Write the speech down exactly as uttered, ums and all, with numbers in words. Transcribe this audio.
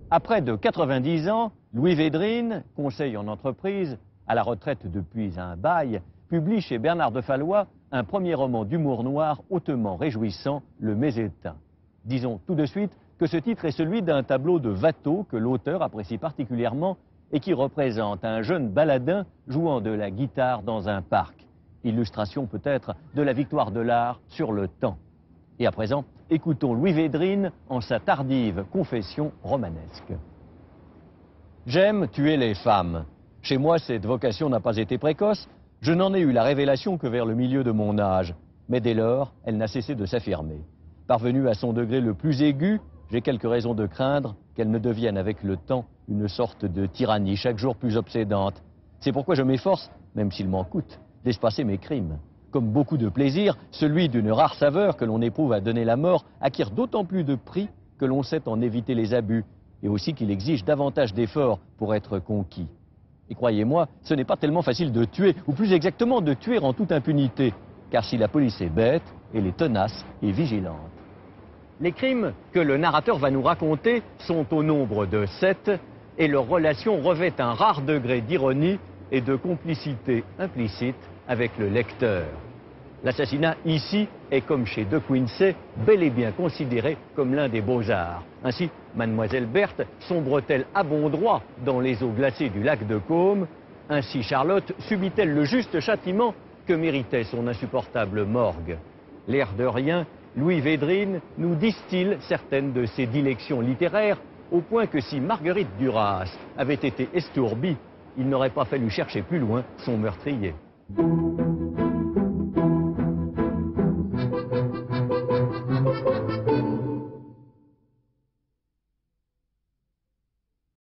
À près de quatre-vingt-dix ans, Louis Védrine, conseil en entreprise, à la retraite depuis un bail, publie chez Bernard de Fallois un premier roman d'humour noir hautement réjouissant, Le Mésétain. Disons tout de suite que ce titre est celui d'un tableau de Watteau que l'auteur apprécie particulièrement et qui représente un jeune baladin jouant de la guitare dans un parc. Illustration peut-être de la victoire de l'art sur le temps. Et à présent, écoutons Louis Védrine en sa tardive confession romanesque. J'aime tuer les femmes. Chez moi, cette vocation n'a pas été précoce. Je n'en ai eu la révélation que vers le milieu de mon âge. Mais dès lors, elle n'a cessé de s'affirmer. Parvenue à son degré le plus aigu, j'ai quelques raisons de craindre qu'elle ne devienne avec le temps une sorte de tyrannie chaque jour plus obsédante. C'est pourquoi je m'efforce, même s'il m'en coûte, d'espacer mes crimes. Comme beaucoup de plaisir, celui d'une rare saveur que l'on éprouve à donner la mort acquiert d'autant plus de prix que l'on sait en éviter les abus, et aussi qu'il exige davantage d'efforts pour être conquis. Et croyez-moi, ce n'est pas tellement facile de tuer, ou plus exactement de tuer en toute impunité, car si la police est bête, elle est tenace et vigilante. Les crimes que le narrateur va nous raconter sont au nombre de sept, et leur relation revêt un rare degré d'ironie et de complicité implicite avec le lecteur. L'assassinat ici est, comme chez De Quincey, bel et bien considéré comme l'un des beaux-arts. Ainsi, Mademoiselle Berthe sombre-t-elle à bon droit dans les eaux glacées du lac de Caume? Ainsi Charlotte subit-elle le juste châtiment que méritait son insupportable morgue? L'air de rien, Louis Védrine nous distille certaines de ses dilections littéraires, au point que si Marguerite Duras avait été estourbie, il n'aurait pas fallu chercher plus loin son meurtrier.